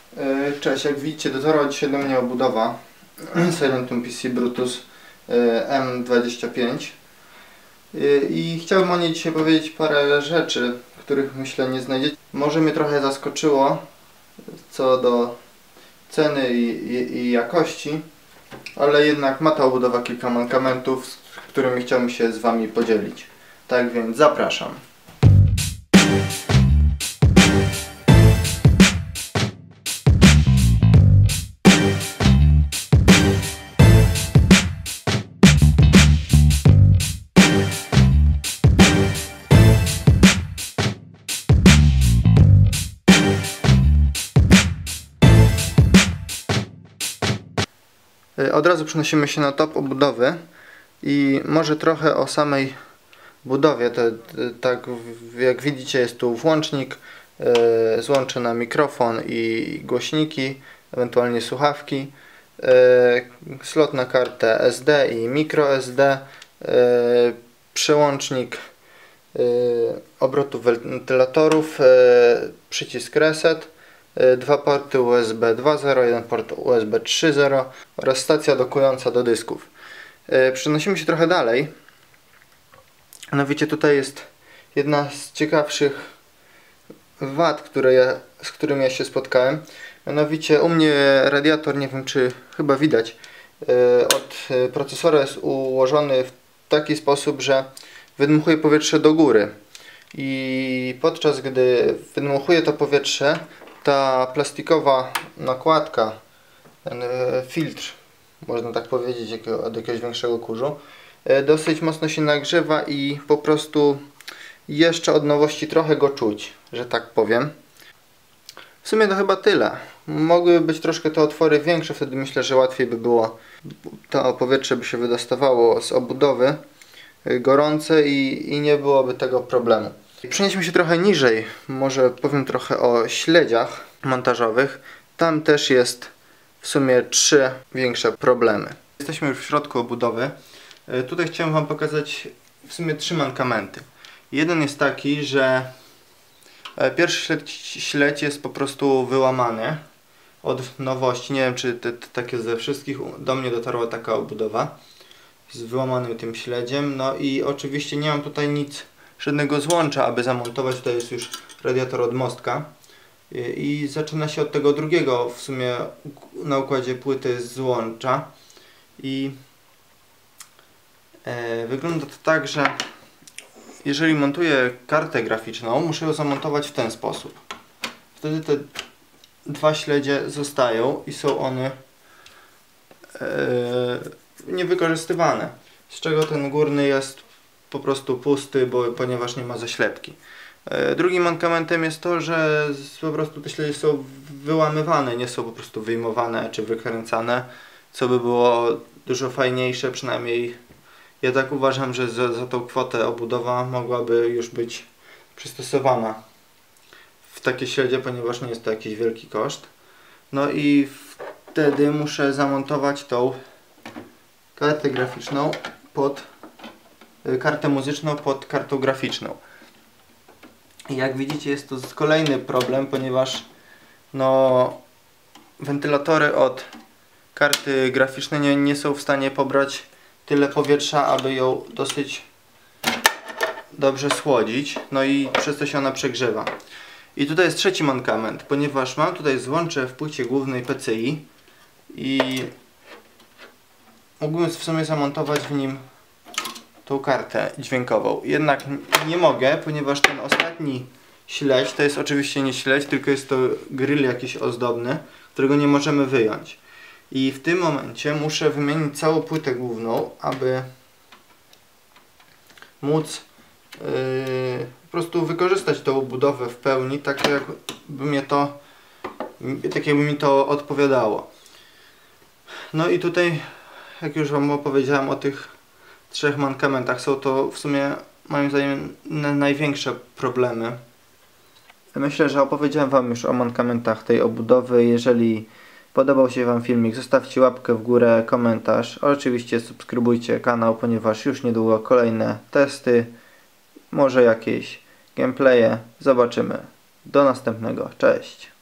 Cześć, jak widzicie, dotarła dzisiaj do mnie obudowa Silentium PC Brutus M25 i chciałbym o niej dzisiaj powiedzieć parę rzeczy, których myślę nie znajdziecie. Może mnie trochę zaskoczyło co do ceny i jakości, ale jednak ma ta obudowa kilka mankamentów, z którymi chciałbym się z Wami podzielić. Tak więc zapraszam. Od razu przenosimy się na top obudowy i może trochę o samej budowie. Tak jak widzicie, jest tu włącznik, złącze na mikrofon i głośniki, ewentualnie słuchawki, slot na kartę SD i microSD, przełącznik obrotów wentylatorów, przycisk reset, dwa porty USB 2.0, jeden port USB 3.0 oraz stacja dokująca do dysków. Przenosimy się trochę dalej. Mianowicie tutaj jest jedna z ciekawszych wad, z którymi ja się spotkałem. Mianowicie u mnie radiator, nie wiem czy chyba widać, od procesora jest ułożony w taki sposób, że wydmuchuje powietrze do góry. I podczas gdy wydmuchuje to powietrze, ta plastikowa nakładka, ten filtr, można tak powiedzieć, od jakiegoś większego kurzu, dosyć mocno się nagrzewa i po prostu jeszcze od nowości trochę go czuć, że tak powiem. W sumie to chyba tyle. Mogłyby być troszkę te otwory większe, wtedy myślę, że łatwiej by było, to powietrze by się wydostawało z obudowy gorące i nie byłoby tego problemu. Przenieśmy się trochę niżej, może powiem trochę o śledziach montażowych. Tam też jest w sumie 3 większe problemy. Jesteśmy już w środku obudowy. Tutaj chciałem Wam pokazać w sumie 3 mankamenty. Jeden jest taki, że pierwszy śledź jest po prostu wyłamany od nowości. Nie wiem, czy tak jest ze wszystkich. Do mnie dotarła taka obudowa z wyłamanym tym śledziem. No i oczywiście nie mam tutaj żadnego złącza, aby zamontować. Tutaj jest już radiator od mostka. I zaczyna się od tego drugiego w sumie na układzie płyty złącza. I wygląda to tak, że jeżeli montuję kartę graficzną, muszę ją zamontować w ten sposób. Wtedy te 2 śledzie zostają i są one niewykorzystywane. Z czego ten górny jest po prostu pusty, ponieważ nie ma zaślepki. Drugim mankamentem jest to, że po prostu te śledzie są wyłamywane, nie są po prostu wyjmowane czy wykręcane, co by było dużo fajniejsze. Przynajmniej ja tak uważam, że za tą kwotę obudowa mogłaby już być przystosowana w takie śledzie, ponieważ nie jest to jakiś wielki koszt. No i wtedy muszę zamontować tą kartę graficzną kartę muzyczną pod kartą graficzną. I jak widzicie, jest to kolejny problem, ponieważ no, wentylatory od karty graficznej nie są w stanie pobrać tyle powietrza, aby ją dosyć dobrze schłodzić. No i przez to się ona przegrzewa. I tutaj jest trzeci mankament, ponieważ mam tutaj złącze w płycie głównej PCI i mógłbym w sumie zamontować w nim tą kartę dźwiękową. Jednak nie mogę, ponieważ ten ostatni śledź to jest oczywiście nie śledź, tylko jest to grill jakiś ozdobny, którego nie możemy wyjąć. I w tym momencie muszę wymienić całą płytę główną, aby móc po prostu wykorzystać tą budowę w pełni, tak jakby mi to odpowiadało. No i tutaj, jak już Wam opowiedziałem o tych 3 mankamentach, są to w sumie moim zdaniem największe problemy. Myślę, że opowiedziałem Wam już o mankamentach tej obudowy. Jeżeli podobał się Wam filmik, zostawcie łapkę w górę, komentarz. Oczywiście subskrybujcie kanał, ponieważ już niedługo kolejne testy, może jakieś gameplaye. Zobaczymy. Do następnego. Cześć!